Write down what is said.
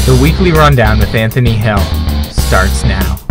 The Weekly Rundown with Anthony Hill starts now.